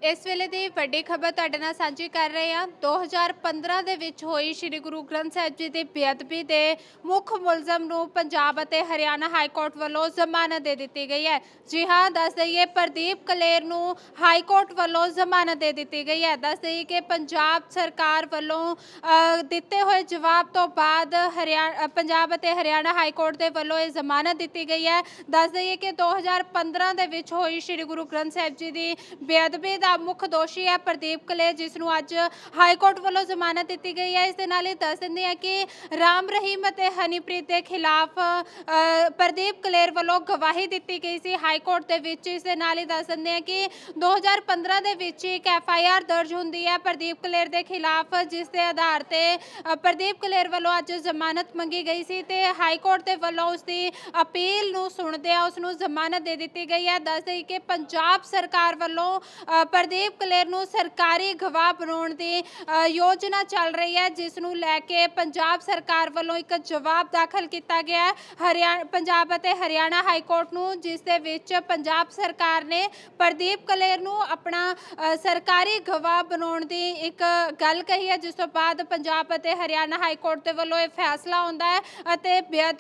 इस वेले दी वड्डी खबर तुहाडे नाल सांझी कर रहे हैं। 2015 ਦੇ ਵਿੱਚ ਹੋਈ श्री गुरु ग्रंथ साहिब जी ਦੀ ਬੇਅਦਬੀ ਦੇ ਮੁੱਖ ਮੁਲਜ਼ਮ ਨੂੰ ਪੰਜਾਬ ਅਤੇ ਹਰਿਆਣਾ ਹਾਈ ਕੋਰਟ ਵੱਲੋਂ ਜ਼ਮਾਨਤ ਦੇ ਦਿੱਤੀ ਗਈ ਹੈ। जी हाँ, दस दईए प्रदीप कलेर नूं हाई कोर्ट ਵੱਲੋਂ ਜ਼ਮਾਨਤ ਦੇ ਦਿੱਤੀ गई है। दस दईए कि पंजाब सरकार ਵੱਲੋਂ ਦਿੱਤੇ ਹੋਏ ਜਵਾਬ ਤੋਂ ਬਾਅਦ पंजाब ਅਤੇ हरियाणा हाई कोर्ट ਦੇ ਵੱਲੋਂ ਇਹ ਜ਼ਮਾਨਤ ਦਿੱਤੀ गई है। दस दईए कि 2015 ਦੇ ਵਿੱਚ ਹੋਈ श्री गुरु ग्रंथ साहिब जी ਦੀ ਬੇਅਦਬੀ ਦਾ ਮੁੱਖ ਦੋਸ਼ੀ है प्रदीप कलेर, जिस ਨੂੰ ਅੱਜ हाई कोर्ट ਵੱਲੋਂ ਜ਼ਮਾਨਤ ਦਿੱਤੀ गई है। इस दे नाल दस दिंदे हैं कि राम रहीम ਅਤੇ हनीप्रीत ਦੇ खिलाफ प्रदीप कलेर ਵੱਲੋਂ गवाही ਦਿੱਤੀ गई सी हाई कोर्ट ਦੇ ਵਿੱਚ। इस दे नाल दस दिंदे हैं कि 2015 ਦੇ ਵਿੱਚ एक FIR दर्ज ਹੁੰਦੀ है प्रदीप कलेर ਦੇ खिलाफ, जिस ਦੇ आधार ਤੇ प्रदीप कलेर ਵੱਲੋਂ ਅੱਜ ਜ਼ਮਾਨਤ ਮੰਗੀ गई सी ਤੇ हाई कोर्ट ਦੇ ਵੱਲੋਂ ਉਸ ਦੀ अपील ਨੂੰ ਸੁਣਦਿਆਂ ਉਸ ਨੂੰ ਜ਼ਮਾਨਤ ਦੇ ਦਿੱਤੀ गई है। दस दई कि पंजाब सरकार ਵੱਲੋਂ प्रदीप कलेर ਨੂੰ ਸਰਕਾਰੀ ਗਵਾਹ ਬਣਾਉਣ ਦੀ योजना चल रही है, जिस ਨੂੰ ਲੈ ਕੇ पंजाब सरकार ਵੱਲੋਂ ਇੱਕ ਜਵਾਬ ਦਾਖਲ ਕੀਤਾ ਗਿਆ ਹੈ पंजाब ਅਤੇ हरियाणा हाई कोर्ट ਨੂੰ, जिस ਦੇ ਵਿੱਚ पंजाब सरकार ने प्रदीप कलेर ਨੂੰ ਆਪਣਾ ਸਰਕਾਰੀ ਗਵਾਹ ਬਣਾਉਣ ਦੀ ਇੱਕ ਗੱਲ ਕਹੀ ਹੈ, जिस ਤੋਂ ਬਾਅਦ पंजाब ਅਤੇ हरियाणा हाई कोर्ट ਦੇ ਵੱਲੋਂ ਇਹ ਫੈਸਲਾ ਹੁੰਦਾ ਹੈ ਅਤੇ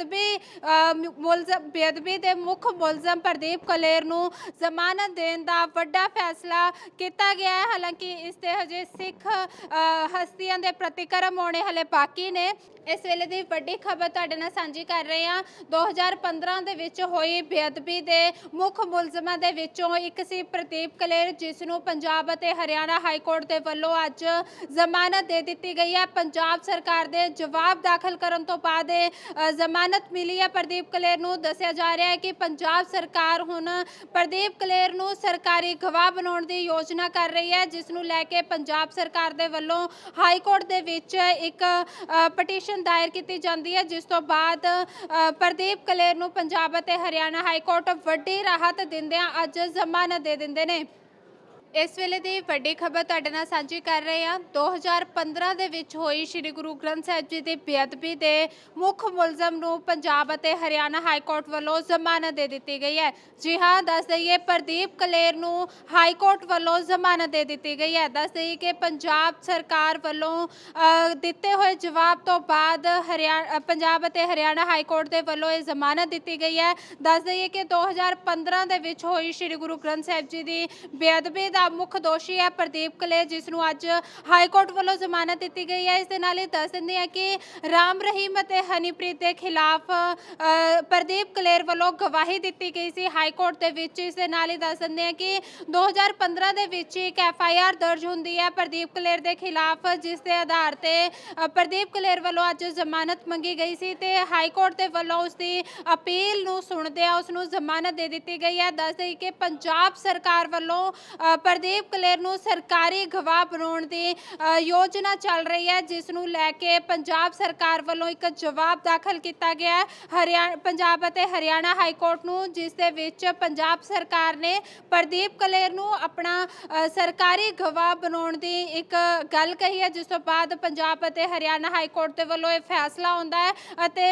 ਬੇਅਦਬੀ ਦੇ ਮੁੱਖ ਮੁਲਜ਼ਮ प्रदीप कलेर ਨੂੰ ਜ਼ਮਾਨਤ ਦੇਣ ਦਾ ਵੱਡਾ फैसला किया गया है। हालांकि इससे हजे सिख हस्तियां दे प्रतिक्रम होने हले बाकी ने। इस वेले दी वड्डी खबर तुहाडे नाल सांझी कर रहे हैं। 2015 ਦੇ ਵਿੱਚ ਹੋਈ ਬੇਅਦਬੀ ਦੇ ਮੁੱਖ ਮੁਲਜ਼ਮਾਂ ਦੇ ਵਿੱਚੋਂ ਇੱਕ ਸੀ प्रदीप कलेर, जिस ਨੂੰ पंजाब ਅਤੇ हरियाणा हाई कोर्ट ਦੇ ਵੱਲੋਂ ਅੱਜ ਜ਼ਮਾਨਤ ਦੇ ਦਿੱਤੀ ਗਈ ਹੈ। पंजाब सरकार ਦੇ ਜਵਾਬ ਦਾਖਲ ਕਰਨ ਤੋਂ ਬਾਅਦ ਜ਼ਮਾਨਤ ਮਿਲੀ ਹੈ प्रदीप कलेर ਨੂੰ। ਦੱਸਿਆ ਜਾ ਰਿਹਾ ਹੈ ਕਿ पंजाब सरकार ਹੁਣ प्रदीप कलेर ਨੂੰ ਸਰਕਾਰੀ ਗਵਾਹ ਬਣਾਉਣ ਦੀ योजना कर रही है, जिस ਨੂੰ ਲੈ ਕੇ पंजाब सरकार ਦੇ ਵੱਲੋਂ हाई कोर्ट ਦੇ ਵਿੱਚ ਇੱਕ ਪਟੀਸ਼ਨ दायर की जाती है, जिस तो बाद प्रदीप कलेर ਨੂੰ पंजाब ਅਤੇ हरियाणा हाई कोर्ट ਵੱਡੀ राहत ਦਿੰਦਿਆਂ ਅੱਜ ਜ਼ਮਾਨਤ ਦੇ ਦਿੰਦੇ ਨੇ। इस वेले दी वड्डी खबर तुहाडे नाल सांझी कर रहे हैं। 2015 ਦੇ ਵਿੱਚ ਹੋਈ श्री गुरु ग्रंथ साहिब जी ਦੀ ਬੇਅਦਬੀ ਦੇ ਮੁੱਖ ਮੁਲਜ਼ਮ ਨੂੰ पंजाब ਅਤੇ हरियाणा हाई कोर्ट ਵੱਲੋਂ ਜ਼ਮਾਨਤ ਦੇ ਦਿੱਤੀ गई है। जी हाँ, दस दईए प्रदीप कलेर ਨੂੰ हाई कोर्ट ਵੱਲੋਂ ਜ਼ਮਾਨਤ ਦੇ ਦਿੱਤੀ गई है। दस दईए कि पंजाब सरकार ਵੱਲੋਂ ਦਿੱਤੇ ਹੋਏ ਜਵਾਬ ਤੋਂ ਬਾਅਦ पंजाब ਅਤੇ हरियाणा हाई कोर्ट ਦੇ ਵੱਲੋਂ ਇਹ ਜ਼ਮਾਨਤ ਦਿੱਤੀ गई है। दस दईए कि 2015 ਦੇ ਵਿੱਚ ਹੋਈ श्री गुरु ग्रंथ साहिब जी ਦੀ ਬੇਅਦਬੀ ਦਾ ਮੁੱਖ ਦੋਸ਼ੀ है प्रदीप कलेर, जिस ਨੂੰ ਅੱਜ हाई कोर्ट ਵੱਲੋਂ ਜ਼ਮਾਨਤ ਦਿੱਤੀ गई है। इस ਦੇ ਨਾਲ ਦੱਸ ਦਿੰਦੇ ਹਾਂ कि राम रहीम ਅਤੇ हनीप्रीत ਦੇ खिलाफ प्रदीप कलेर ਵੱਲੋਂ ਗਵਾਹੀ ਦਿੱਤੀ ਗਈ ਸੀ हाई कोर्ट ਦੇ ਵਿੱਚ। ਇਸ ਦੇ ਨਾਲ ਦੱਸ ਦਿੰਦੇ ਹਾਂ कि 2015 ਦੇ ਵਿੱਚ ਇੱਕ FIR ਦਰਜ ਹੁੰਦੀ ਹੈ प्रदीप कलेर ਦੇ खिलाफ, जिस ਦੇ ਆਧਾਰ ਤੇ प्रदीप कलेर ਵੱਲੋਂ ਅੱਜ ਜ਼ਮਾਨਤ ਮੰਗੀ ਗਈ ਸੀ ਤੇ हाई कोर्ट ਦੇ ਵੱਲੋਂ ਉਸ ਦੀ अपील ਨੂੰ ਸੁਣਦਿਆਂ ਉਸ ਨੂੰ ਜ਼ਮਾਨਤ ਦੇ ਦਿੱਤੀ ਗਈ ਹੈ। ਦੱਸ ਦਈ ਕਿ पंजाब सरकार ਵੱਲੋਂ प्रदीप कलेर ਨੂੰ ਸਰਕਾਰੀ ਗਵਾਹ ਬਣਾਉਣ ਦੀ योजना चल रही है, जिस ਨੂੰ ਲੈ ਕੇ पंजाब सरकार ਵੱਲੋਂ ਇੱਕ ਜਵਾਬ ਦਾਖਲ ਕੀਤਾ ਗਿਆ ਹੈ पंजाब ਅਤੇ हरियाणा हाई कोर्ट ਨੂੰ, जिस ਦੇ ਵਿੱਚ पंजाब सरकार ने प्रदीप कलेर ਨੂੰ ਆਪਣਾ ਸਰਕਾਰੀ ਗਵਾਹ ਬਣਾਉਣ ਦੀ ਇੱਕ ਗੱਲ ਕਹੀ ਹੈ, जिस ਤੋਂ ਬਾਅਦ पंजाब ਅਤੇ हरियाणा हाई कोर्ट ਦੇ ਵੱਲੋਂ ਇਹ ਫੈਸਲਾ ਹੁੰਦਾ ਹੈ ਅਤੇ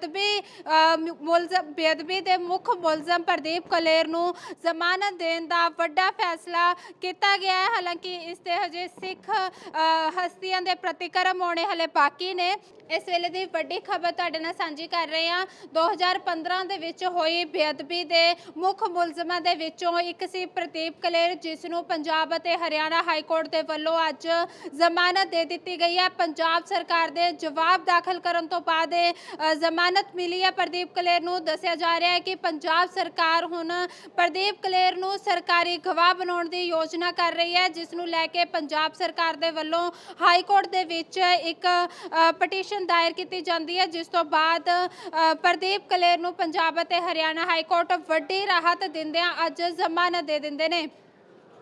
ਬੇਅਦਬੀ ਦੇ ਮੁੱਖ ਮੁਲਜ਼ਮ प्रदीप कलेर ਨੂੰ ਜ਼ਮਾਨਤ ਦੇਣ ਦਾ ਵੱਡਾ ਫੈਸਲਾ किया गया है। हालांकि इससे हजे सिख हस्तियां दे प्रतिक्रम होने हले बाकी ने। इस वेले दी वड्डी खबर तुहाडे नाल सांझी कर रहे हैं। 2015 ਦੇ ਵਿੱਚ ਹੋਈ ਬੇਅਦਬੀ ਦੇ ਮੁੱਖ ਮੁਲਜ਼ਮਾਂ ਦੇ ਵਿੱਚੋਂ ਇੱਕ ਸੀ प्रदीप कलेर, जिस ਨੂੰ पंजाब ਅਤੇ हरियाणा हाई कोर्ट ਦੇ ਵੱਲੋਂ ਅੱਜ ਜ਼ਮਾਨਤ ਦੇ ਦਿੱਤੀ ਗਈ ਹੈ। पंजाब सरकार ਦੇ ਜਵਾਬ ਦਾਖਲ ਕਰਨ ਤੋਂ ਬਾਅਦ ਜ਼ਮਾਨਤ ਮਿਲੀ ਹੈ प्रदीप कलेर ਨੂੰ। ਦੱਸਿਆ ਜਾ ਰਿਹਾ ਹੈ ਕਿ पंजाब सरकार ਹੁਣ प्रदीप कलेर ਨੂੰ ਸਰਕਾਰੀ ਗਵਾਹ ਬਣਾਉਣ ਦੀ योजना कर रही है, जिस ਨੂੰ ਲੈ ਕੇ पंजाब सरकार ਦੇ ਵੱਲੋਂ हाई कोर्ट ਦੇ ਵਿੱਚ ਇੱਕ ਪਟੀਸ਼ਨ दायर की जाती है, जिस तो बाद प्रदीप कलेर ਨੂੰ पंजाब ਅਤੇ हरियाणा हाई कोर्ट ਵੱਡੀ ਰਾਹਤ ਦਿੰਦਿਆਂ ਅੱਜ ਜ਼ਮਾਨਤ ਦੇ ਦਿੰਦੇ ਨੇ।